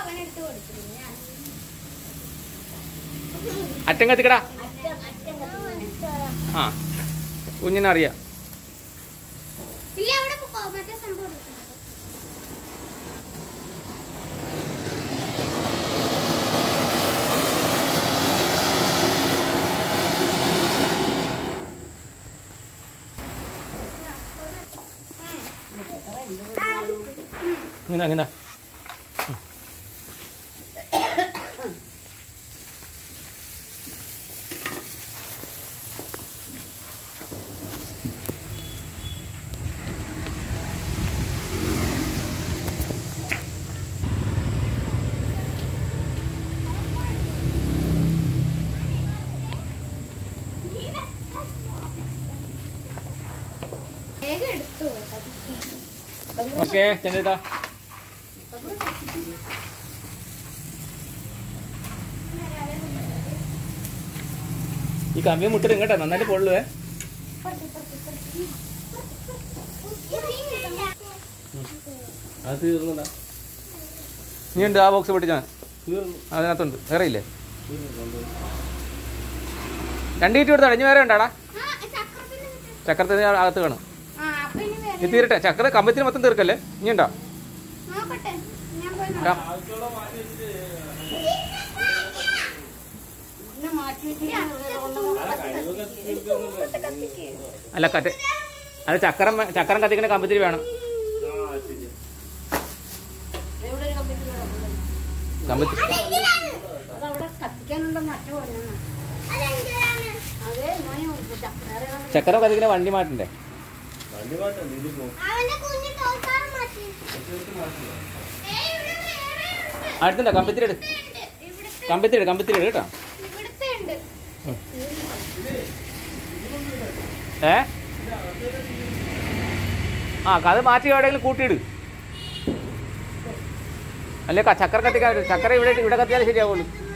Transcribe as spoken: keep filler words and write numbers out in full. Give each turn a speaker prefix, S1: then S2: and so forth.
S1: അറ്റം കത്തിക്കടാ. ആ കുഞ്ഞിനറിയാം. ഇങ്ങനെ ഇങ്ങനെ ഓക്കെ ചെന്നിട്ടാ. ഈ കമ്പി മുട്ടിട്ട് ഇങ്ങോട്ടാ നന്നായിട്ട് പൊള്ളുവേ. അത് തീർന്നതാ. ഇനി ഉണ്ട് ആ ബോക്സ് പൊട്ടിച്ചാ അതിനകത്തുണ്ട്. വേറെ ഇല്ലേ? രണ്ട് ഈറ്റ് കൊടുത്താ ഇനി വേറെ ഉണ്ടാടാ. ചക്രത്തിന് അകത്ത് കാണും. ഇത് തീരട്ടെ. ചക്ര കമ്പത്തിന് മൊത്തം തീർക്കല്ലേ. ഇനി ഉണ്ടോ? അല്ല കറ്റ് അത് ചക്രം ചക്രം കത്തിക്കണ കമ്പത്തിന് വേണം. ചക്രം കത്തിക്കണ വണ്ടി മാറ്റണ്ടേ? അടുത്തുണ്ടോ? കമ്പത്തിരിട് കമ്പത്തിരിട് കമ്പത്തിരിട് കേട്ടോ. ഏ ആ അത് മാറ്റി എവിടെയെങ്കിലും കൂട്ടിയിട്. അല്ലേ ചക്ര കത്തിക്കാൻ ചക്ര ഇവിടെ ഇവിടെ കത്തിയാലേ ശരിയാവുള്ളൂ.